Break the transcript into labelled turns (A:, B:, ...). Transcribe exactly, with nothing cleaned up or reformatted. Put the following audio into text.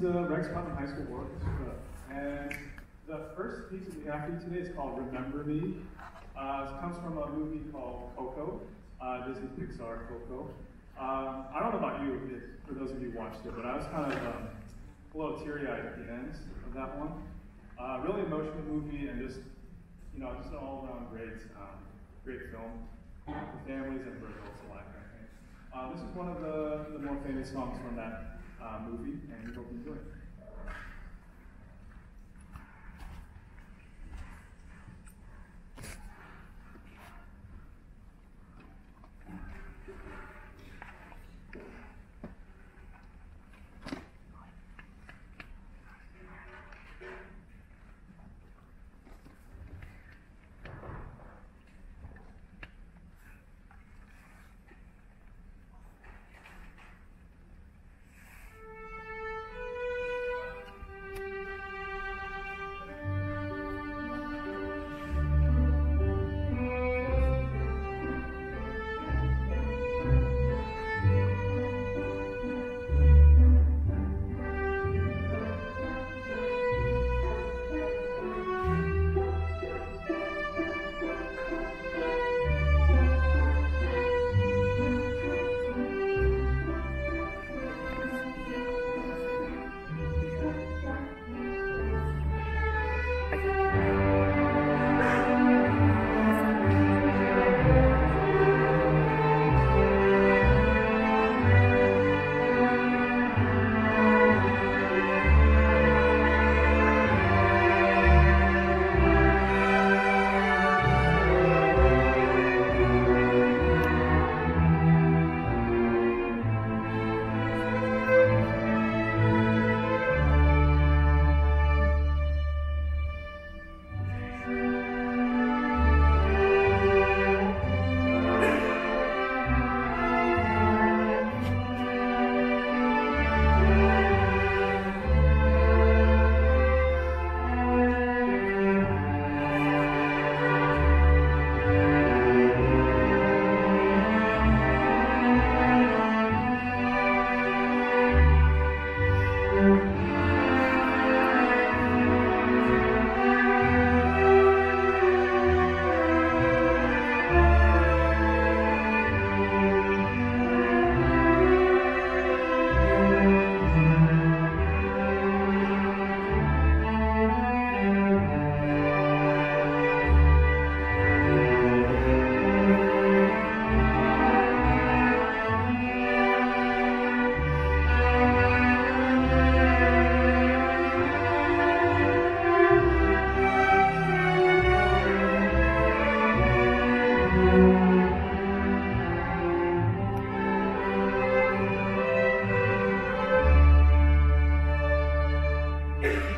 A: the Rex Putnam High School Orchestra, and the first piece that we have for you today is called Remember Me. Uh, it comes from a movie called Coco, uh, Disney Pixar Coco. Um, I don't know about you, if, for those of you who watched it, but I was kind of um, a little teary-eyed at the end of that one. Uh, really emotional movie, and just, you know, just an all-around great, um, great film for families and for adults alike, I think. Uh, this is one of the, the more famous songs from that uh, movie, and we hope you enjoy it.
B: Thank you.